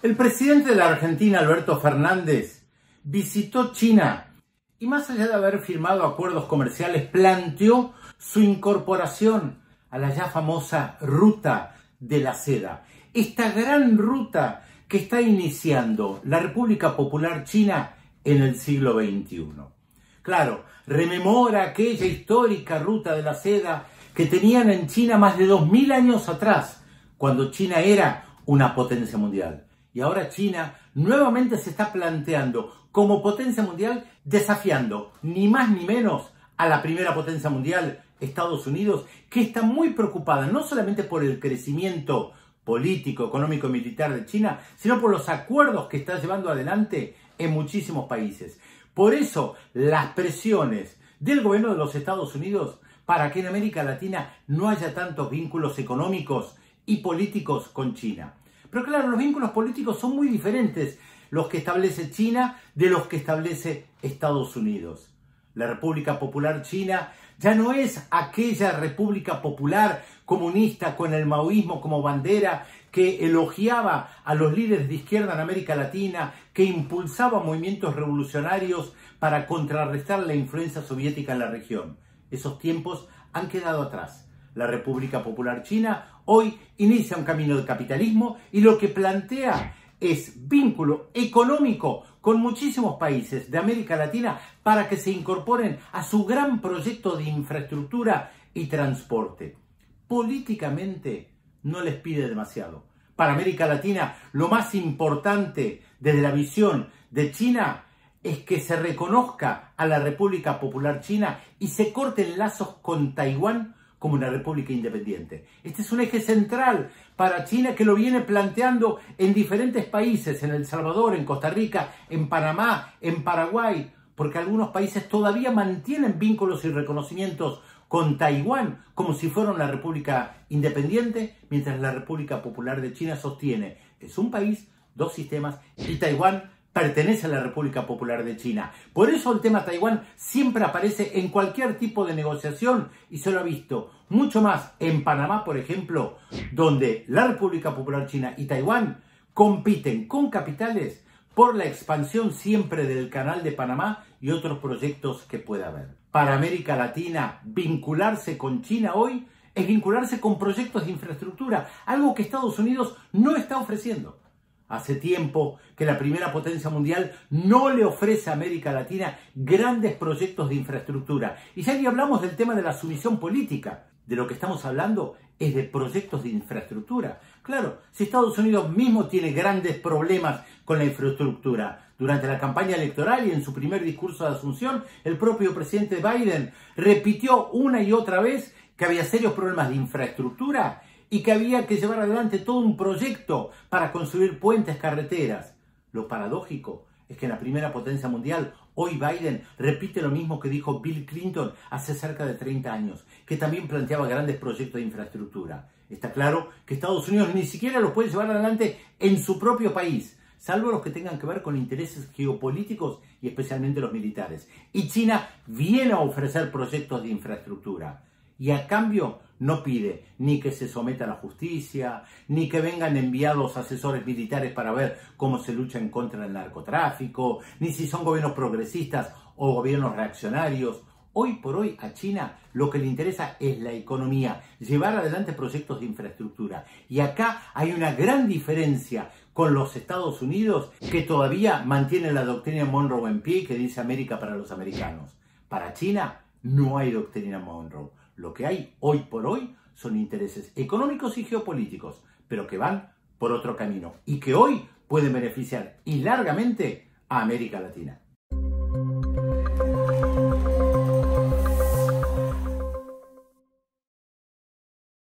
El presidente de la Argentina, Alberto Fernández, visitó China y más allá de haber firmado acuerdos comerciales, planteó su incorporación a la ya famosa Ruta de la Seda. Esta gran ruta que está iniciando la República Popular China en el siglo XXI. Claro, rememora aquella histórica Ruta de la Seda que tenían en China más de 2000 años atrás, cuando China era una potencia mundial. Y ahora China nuevamente se está planteando como potencia mundial, desafiando ni más ni menos a la primera potencia mundial, Estados Unidos, que está muy preocupada no solamente por el crecimiento político, económico y militar de China, sino por los acuerdos que está llevando adelante en muchísimos países. Por eso las presiones del gobierno de los Estados Unidos para que en América Latina no haya tantos vínculos económicos y políticos con China. Pero claro, los vínculos políticos son muy diferentes los que establece China de los que establece Estados Unidos. La República Popular China ya no es aquella República Popular comunista con el maoísmo como bandera que elogiaba a los líderes de izquierda en América Latina, que impulsaba movimientos revolucionarios para contrarrestar la influencia soviética en la región. Esos tiempos han quedado atrás. La República Popular China hoy inicia un camino de capitalismo y lo que plantea es vínculo económico con muchísimos países de América Latina para que se incorporen a su gran proyecto de infraestructura y transporte. Políticamente no les pide demasiado. Para América Latina lo más importante desde la visión de China es que se reconozca a la República Popular China y se corten lazos con Taiwán como una república independiente. Este es un eje central para China que lo viene planteando en diferentes países, en El Salvador, en Costa Rica, en Panamá, en Paraguay, porque algunos países todavía mantienen vínculos y reconocimientos con Taiwán como si fuera una república independiente, mientras la República Popular de China sostiene es un país, dos sistemas y Taiwán pertenece a la República Popular de China. Por eso el tema Taiwán siempre aparece en cualquier tipo de negociación y se lo ha visto mucho más en Panamá, por ejemplo, donde la República Popular China y Taiwán compiten con capitales por la expansión siempre del Canal de Panamá y otros proyectos que pueda haber. Para América Latina, vincularse con China hoy es vincularse con proyectos de infraestructura, algo que Estados Unidos no está ofreciendo. Hace tiempo que la primera potencia mundial no le ofrece a América Latina grandes proyectos de infraestructura. Y ya ni hablamos del tema de la sumisión política. De lo que estamos hablando es de proyectos de infraestructura. Claro, si Estados Unidos mismo tiene grandes problemas con la infraestructura. Durante la campaña electoral y en su primer discurso de asunción, el propio presidente Biden repitió una y otra vez que había serios problemas de infraestructura y que había que llevar adelante todo un proyecto para construir puentes, carreteras. Lo paradójico es que en la primera potencia mundial, hoy Biden repite lo mismo que dijo Bill Clinton hace cerca de 30 años, que también planteaba grandes proyectos de infraestructura. Está claro que Estados Unidos ni siquiera los puede llevar adelante en su propio país, salvo los que tengan que ver con intereses geopolíticos y especialmente los militares. Y China viene a ofrecer proyectos de infraestructura. Y a cambio no pide ni que se someta a la justicia, ni que vengan enviados asesores militares para ver cómo se lucha en contra del narcotráfico, ni si son gobiernos progresistas o gobiernos reaccionarios. Hoy por hoy a China lo que le interesa es la economía, llevar adelante proyectos de infraestructura. Y acá hay una gran diferencia con los Estados Unidos, que todavía mantiene la doctrina Monroe en pie, que dice América para los americanos. Para China no hay doctrina Monroe. Lo que hay hoy por hoy son intereses económicos y geopolíticos, pero que van por otro camino y que hoy pueden beneficiar y largamente a América Latina.